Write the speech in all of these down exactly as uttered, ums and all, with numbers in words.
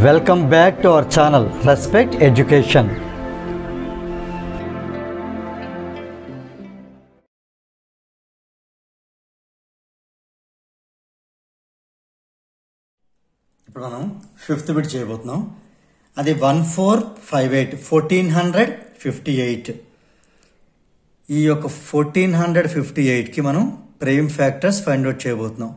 Welcome back to our channel Respect Education. ఇప్పుడు మనం fifth bit చేయబోతున్నాం. అది one four five eight fourteen hundred fifty eight. ఈ యొక్క ఫోర్టీన్ హండ్రెడ్ ఫిఫ్టీ ఎయిట్కి మనం ప్రైమ్ ఫ్యాక్టర్స్ ఫైండ్ అవుట్ చేయబోతున్నాం.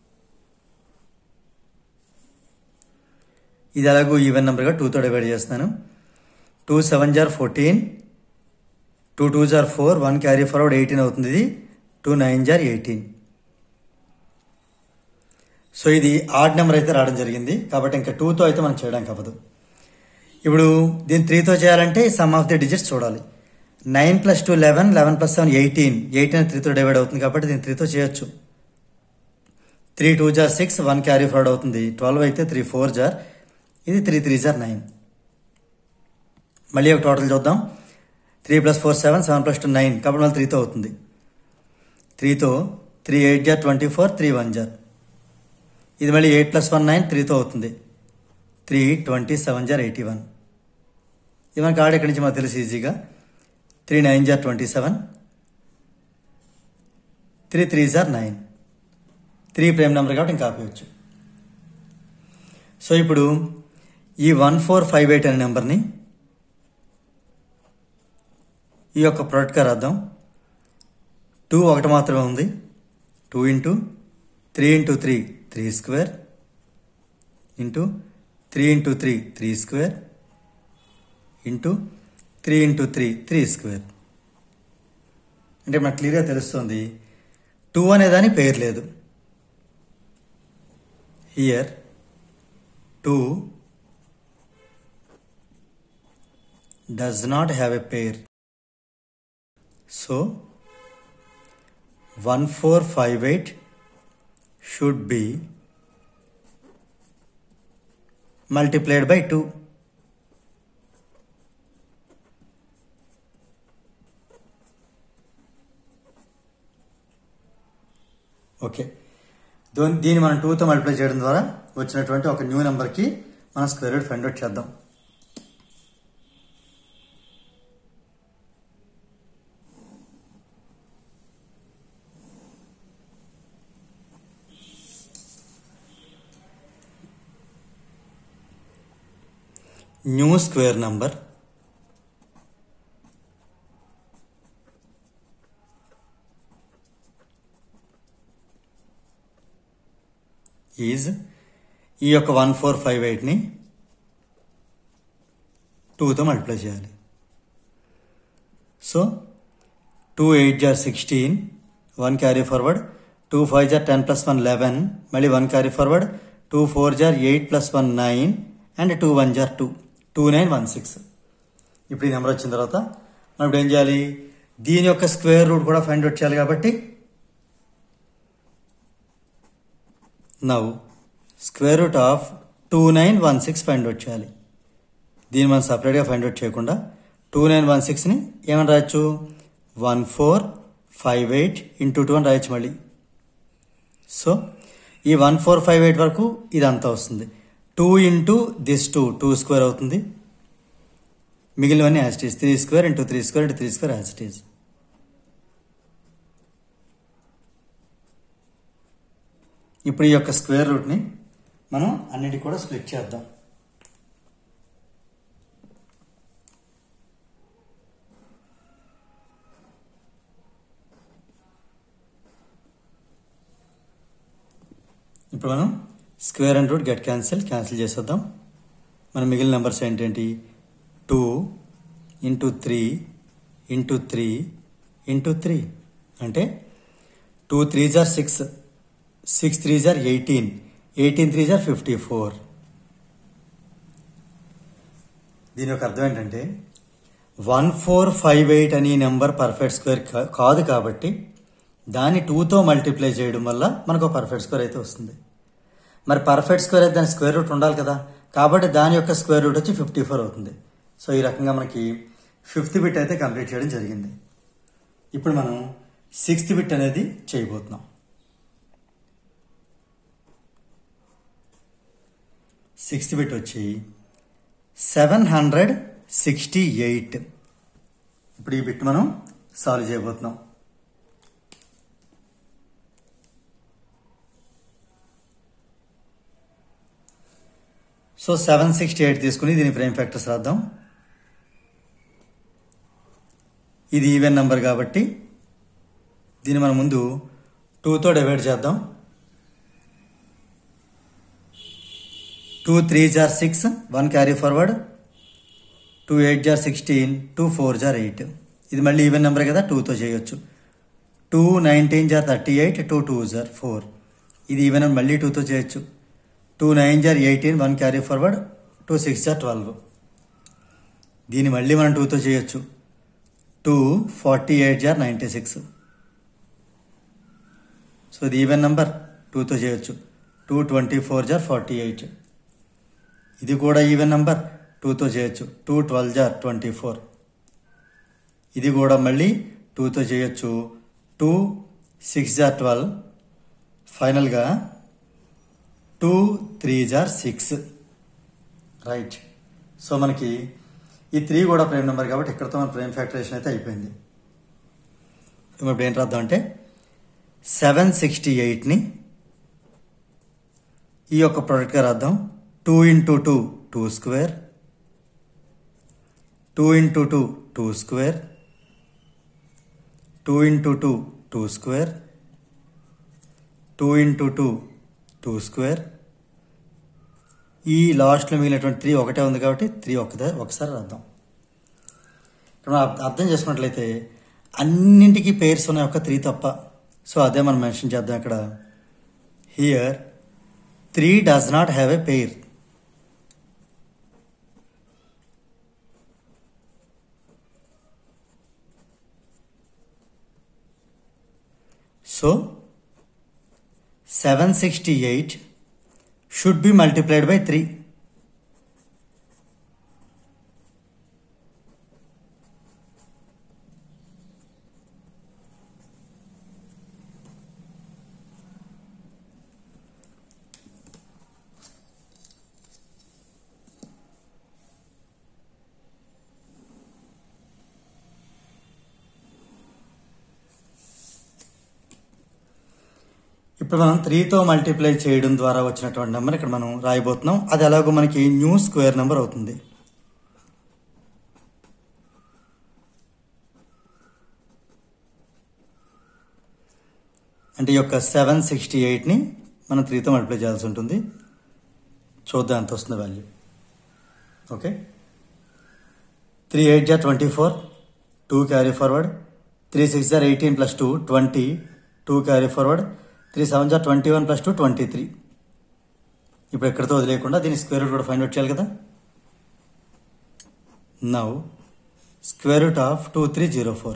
ఇది అలాగూ ఈవెన్ నెంబర్గా టూతో డివైడ్ చేస్తున్నాను. టూ సెవెన్ జార్ ఫోర్టీన్, టూ టూ జార్ four, one carry forward eighteen అవుతుంది. ఇది టూ నైన్ జార్ ఎయిటీన్. సో ఇది ఆడ్ నెంబర్ అయితే రావడం జరిగింది కాబట్టి ఇంకా టూతో అయితే మనం చేయడానికి అవ్వదు. ఇప్పుడు దీన్ని త్రీతో చేయాలంటే సమ్ ఆఫ్ ది డిజిట్స్ చూడాలి. Nine plus two eleven, eleven plus seven eighteen, eighteen త్రీతో డివైడ్ అవుతుంది కాబట్టి దీన్ని త్రీతో చేయొచ్చు. త్రీ టూ జార్ సిక్స్, వన్ క్యారీ ఫార్వర్డ్ అవుతుంది. ట్వెల్వ్ అయితే త్రీ ఫోర్ జార్, ఇది త్రీ త్రీ జార్ నైన్. మళ్ళీ ఒక టోటల్ చూద్దాం. Three plus four seven, seven plus two nine కాబట్టి మళ్ళీ త్రీతో అవుతుంది. త్రీతో త్రీ ఎయిట్ జార్ ట్వంటీ ఫోర్, త్రీ వన్ జార్. ఇది మళ్ళీ ఎయిట్ ప్లస్ వన్ నైన్, త్రీతో అవుతుంది. త్రీ ట్వంటీ సెవెన్ జార్ ఎయిటీ వన్. ఇది మనకి ఆడ ఎక్కడి నుంచి మనకు తెలుసు ఈజీగా. త్రీ నైన్ జార్ ట్వంటీ సెవెన్, త్రీ త్రీ జార్ నైన్. త్రీ ప్రైమ్ నెంబర్ కాబట్టి ఇంకా ఆపేయచ్చు. సో ఇప్పుడు ఈ వన్ ఫోర్ ఫైవ్ ఎయిట్ అనే నెంబర్ని ఈ యొక్క ప్రొడక్ట్గా రాద్దాం. టూ ఒకటి మాత్రమే ఉంది. Two into three into three three square into three into three three square into three into three three square. అంటే మనకు క్లియర్గా తెలుస్తుంది టూ అనేదాని పేరు లేదు. Here two does not have a pair. So one four five eight should be multiplied by two. Okay, దీన్ని మనం టూతో మల్టిప్లై చేయడం ద్వారా వచ్చినటువంటి ఒక న్యూ నెంబర్కి మనం స్క్వేర్ రూట్ ఫైండ్ అవుట్ చేద్దాం. న్యూ స్క్వేర్ నంబర్ ఈజ్ ఈ యొక్క వన్ ఫోర్ ఫైవ్ ఎయిట్ని టూతో మల్టిప్లై చేయాలి. సో టూ ఎయిట్ జార్ sixteen, one carry forward, two five జార్ టెన్ ప్లస్ వన్ లెవెన్, మళ్ళీ one carry forward, two four జార్ eight plus one nine and two one జార్ two, two nine one six. ఇప్పుడు ఈ number వచ్చిన తర్వాత మనం ఇప్పుడు ఏం చేయాలి, దీని యొక్క స్క్వేర్ రూట్ కూడా ఫైండ్ అవుట్ చేయాలి. కాబట్టి now square root of two nine one six find out చేయాలి. దీన్ని మనం సపరేట్గా ఫైండ్ అవుట్ చేయకుండా టూ నైన్ వన్ సిక్స్ని ఏమని రాయొచ్చు, one four five eight into two అని రాయొచ్చు మళ్ళీ. సో ఈ వన్ ఫోర్ ఫైవ్ ఎయిట్ వరకు ఇదంతా వస్తుంది. Two into this two two square అవుతుంది. మిగిలినవన్నీ as it is three square into three square into three square as it is. ఇప్పుడు ఈ యొక్క స్క్వేర్ రూట్ని మనం అన్నిటి కూడా స్ప్లిట్ చేద్దాం. ఇప్పుడు మనం square and root get cancel cancel చేసేద్దాం. మన మిగిలిన నెంబర్స్ ఏంటంటే two into three into three into three అంటే టూ త్రీ జార్ సిక్స్, సిక్స్ త్రీ జార్ ఎయిటీన్, ఎయిటీన్ త్రీ జార్ ఫిఫ్టీ ఫోర్. దీని యొక్క అర్థం ఏంటంటే వన్ ఫోర్ ఫైవ్ ఎయిట్ అనే నెంబర్ పర్ఫెక్ట్ స్క్వేర్ కాదు కాబట్టి దాన్ని టూతో మల్టిప్లై చేయడం వల్ల మనకు పర్ఫెక్ట్ స్క్వేర్ అయితే వస్తుంది. మరి పర్ఫెక్ట్ స్క్వేర్ అయితే దాని స్క్వేర్ రూట్ ఉండాలి కదా, కాబట్టి దాని యొక్క స్క్వేర్ రూట్ వచ్చి ఫిఫ్టీ ఫోర్ అవుతుంది. సో ఈ రకంగా మనకి ఫిఫ్త్ బిట్ అయితే కంప్లీట్ చేయడం జరిగింది. ఇప్పుడు మనం సిక్స్త్ బిట్ అనేది చేయబోతున్నాం. సిక్స్త్ బిట్ వచ్చి సెవెన్ హండ్రెడ్ సిక్స్టీ ఎయిట్. ఇప్పుడు ఈ బిట్ మనం సాల్వ్ చేయబోతున్నాం. సో సెవెన్ సిక్స్టీ ఎయిట్ తీసుకుని దీని ప్రైమ్ ఫ్యాక్టర్స్ రాద్దాం. ఇది ఈవెన్ నెంబర్ కాబట్టి దీన్ని మనం ముందు టూతో డివైడ్ చేద్దాం. టూ త్రీ జార్ six, one carry forward, two eight జార్ సిక్స్టీన్, టూ ఫోర్ జార్ ఎయిట్. ఇది మళ్ళీ ఈవెన్ నెంబర్ కదా, టూతో చేయొచ్చు. టూ నైన్టీన్ జార్ థర్టీ ఎయిట్, టూ టూ జార్ ఫోర్. ఇది ఈవెన్ నెంబర్, మళ్ళీ టూతో చేయొచ్చు. టూ నైన్ జార్ eighteen, one carry forward, two six జార్ ట్వెల్వ్. దీన్ని మళ్ళీ మనం టూతో చేయొచ్చు. టూ ఫార్టీ ఎయిట్ జార్ నైంటీ సిక్స్. సో ఇది ఈవెన్ నెంబర్, టూతో చేయొచ్చు. టూ ట్వంటీ ఫోర్ జార్ ఫార్టీ ఎయిట్. ఇది కూడా ఈవెన్ నెంబర్, టూతో చేయొచ్చు. టూ ట్వెల్వ్ జార్ ట్వంటీ ఫోర్. ఇది కూడా మళ్ళీ టూతో చేయొచ్చు. టూ సిక్స్ జార్ ట్వెల్వ్. ఫైనల్గా టూ త్రీ జార్ సిక్స్. రైట్. సో మనకి ఈ త్రీ కూడా ప్రైమ్ నెంబర్ కాబట్టి ఇక్కడతో మన ప్రైమ్ ఫ్యాక్టరేషన్ అయితే అయిపోయింది. ఇప్పుడు ఏం రాద్దాం అంటే సెవెన్ సిక్స్టీ ఎయిట్ని ఈ యొక్క ప్రోడక్ట్గా రాద్దాం. Two into two two square, two into two two square, two into two two square, two into two two square. ఈ లాస్ట్లో మిగిలినటువంటి త్రీ ఒకటే ఉంది కాబట్టి త్రీ ఒకదే ఒకసారి రాద్దాం. ఇప్పుడు మనం అర్థం చేసుకున్నట్లయితే అన్నింటికి పేర్స్ ఉన్నాయి, ఒక త్రీ తప్ప. సో అదే మనం మెన్షన్ చేద్దాం ఇక్కడ. Here three does not have a pair. So seven sixty eight should be multiplied by three. ఇప్పుడు మనం త్రీతో మల్టిప్లై చేయడం ద్వారా వచ్చినటువంటి నెంబర్ ఇక్కడ మనం రాయబోతున్నాం. అది ఎలాగో మనకి న్యూ స్క్వేర్ నెంబర్ అవుతుంది. అంటే ఈ యొక్క సెవెన్ సిక్స్టీ ఎయిట్ని మనం త్రీతో మల్టిప్లై చేయాల్సి ఉంటుంది. చూద్దాం ఎంత వస్తుంది వాల్యూ. ఓకే, త్రీ ఎయిట్ జార్ twenty four, two carry forward, three six జార్ eighteen plus two twenty, two carry forward, three seven జార్ twenty one plus two twenty three. ఇప్పుడు ఎక్కడితో వదిలేకుండా దీని స్క్వేర్ రూట్ కూడా ఫైండ్ అవుట్ చేయాలి కదా. Now square root of two three zero four.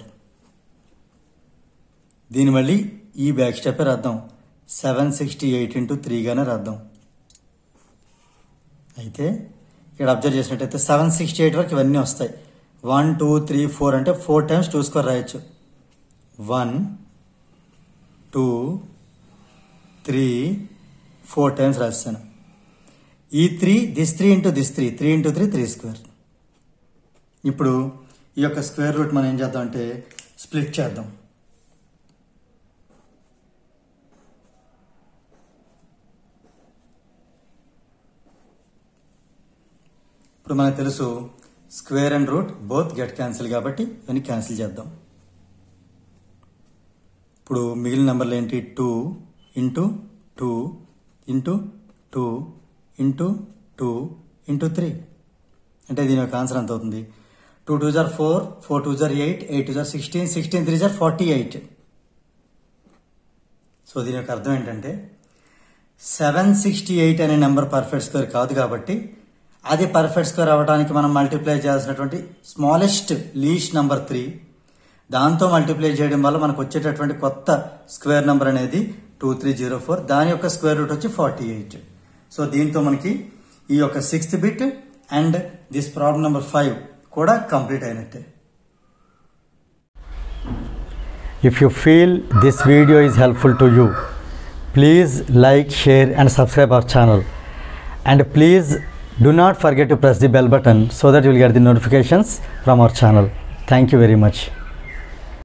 దీని మళ్ళీ ఈ బ్యాక్ స్టెప్ రాద్దాం. సెవెన్ సిక్స్టీ ఎయిట్ ఇంటూ త్రీగానే రాద్దాం. అయితే ఇక్కడ అబ్జర్వ్ చేసినట్టయితే సెవెన్ సిక్స్టీ ఎయిట్ వరకు ఇవన్నీ వస్తాయి. వన్ టూ త్రీ ఫోర్ అంటే ఫోర్ టైమ్స్ టూ స్క్వేర్ రాయొచ్చు. One two three four times రాస్తాను. ఈ three this three into this three, three into three three square. ఇప్పుడు ఈ యొక్క స్క్వేర్ రూట్ మనం ఏం చేద్దాం అంటే స్ప్లిట్ చేద్దాం. ఇప్పుడు మనకు తెలుసు square and root both get cancel కాబట్టి ఇవన్నీ క్యాన్సిల్ చేద్దాం. ఇప్పుడు మిగిలిన నెంబర్లు ఏంటి? Two into two into two into two into three. అంటే దీని యొక్క ఆన్సర్ ఎంత అవుతుంది? టూ టూ జార్ ఫోర్, ఫోర్ టూ జార్ ఎయిట్, ఎయిట్ టూ జార్ సిక్స్టీన్, సిక్స్టీన్ త్రీ జార్ ఫార్టీ ఎయిట్. సో దీని యొక్క అర్థం ఏంటంటే సెవెన్ సిక్స్టీ ఎయిట్ అనే నెంబర్ పర్ఫెక్ట్ స్క్వేర్ కాదు కాబట్టి అది పర్ఫెక్ట్ స్క్వేర్ అవ్వడానికి మనం మల్టిప్లై చేయాల్సినటువంటి స్మాలెస్ట్ లీస్ట్ నెంబర్ త్రీ, దాంతో మల్టిప్లై చేయడం వల్ల మనకు వచ్చేటటువంటి కొత్త స్క్వేర్ నెంబర్ అనేది టూ త్రీ జీరో ఫోర్. దాని యొక్క స్క్వేర్ రూట్ వచ్చి ఫార్టీ ఎయిట్. సో దీంతో మనకి ఈ యొక్క sixth bit and this problem number five కూడా కంప్లీట్ అయినట్టే. If you feel this video is helpful to you, please like, share and subscribe our channel. And please do not forget to press the bell button so that you will get the notifications from our channel. Thank you very much.